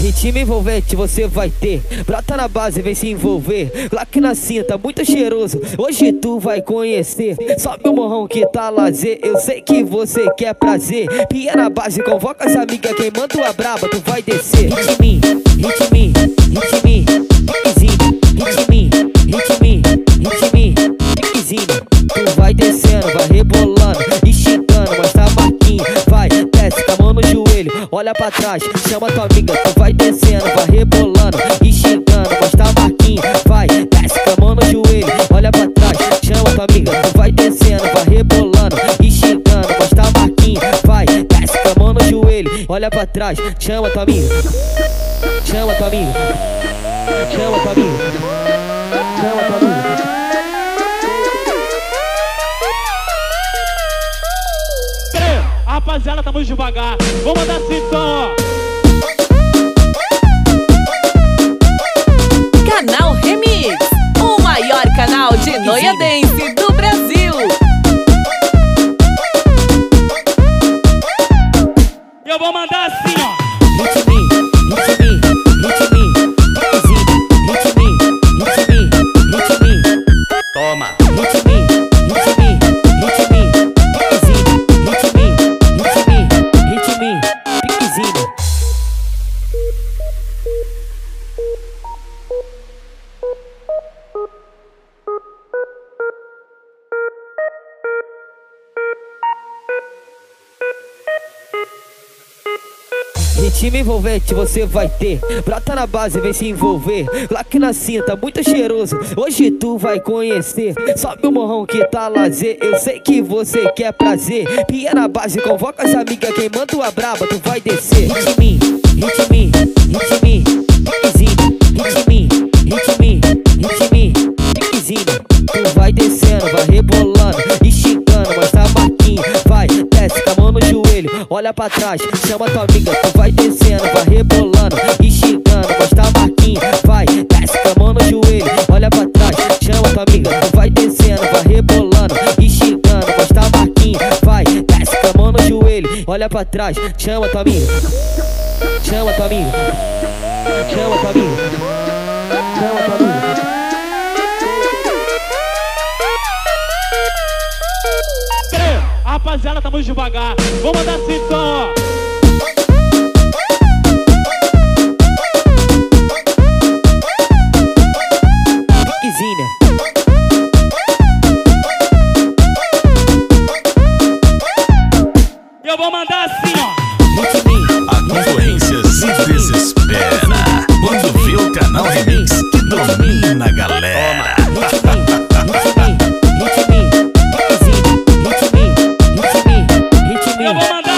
Ritmo envolvente você vai ter, brota na base, vem se envolver. Glock na cinta, muito cheiroso, hoje tu vai conhecer. Sobe o morrão que tá lazer, eu sei que você quer prazer. Pia na base, convoca as amigas, quem manda a braba, tu vai descer. Ritmi, ritmi, ritmi, piquezinho. Ritmi, ritmi, ritmi, piquezinho. Tu vai descendo, vai rebolando, esticando, mostra a marquinha. Vai, desce com a mão no joelho, olha pra trás, chama tua amiga. Tu vai descendo, vai rebolando, esticando, mostra a marquinha. Vai, desce com a mão no joelho, olha pra trás, chama tua amiga. Tu vai descendo, vai rebolando, esticando, mostra a marquinha. Vai, desce com a mão no joelho, olha pra trás, chama tua amiga. Chama tua amiga. Chama tua amiga. Chama tua amiga. Rapaziada, tá muito devagar. Vamos mandar assim então, ó. Canal Remix, o maior canal de noiadense do Brasil. Eu vou mandar assim, ó. Ritmi, ritmi, ritmi, ritmi, ritmi, ritmi. Toma. Ritmi, ritmi, ritmi, ritmi, ritmi, ritmi, piquezinho. Ritmo envolvente você vai ter, brota na base, vem se envolver. Glock na cinta, muito cheiroso, hoje tu vai conhecer. Sobe o morrão que tá lazer, eu sei que você quer prazer. Pia na base, convoca as amigas, quem manda a braba, tu vai descer. Ritmi, ritmi, ritmi, piquezinho. Ritmi, ritmi, ritmi, piquezinho. Tu vai descendo, vai rebolando, esticando, mostra a marquinha. Vai, desce com a mão no joelho, olha pra trás, chama tua amiga. Tu vai descendo, vai rebolando, esticando, mostra a marquinha. Vai, desce com a mão no joelho, olha pra trás, chama tua amiga. Tu vai descendo, vai rebolando, esticando, mostra a marquinha. Vai, desce com a mão no joelho, olha pra trás, chama tua amiga. Chama tua amiga. Chama tua amiga. Chama tua amiga. Rapaziada, tá muito devagar. Vamos mandar assim então, ó. Piquezinha. Eu vou mandar assim, ó. A concorrência se desespera quando vê o canal Remix que domina a galera. Eu vou mandar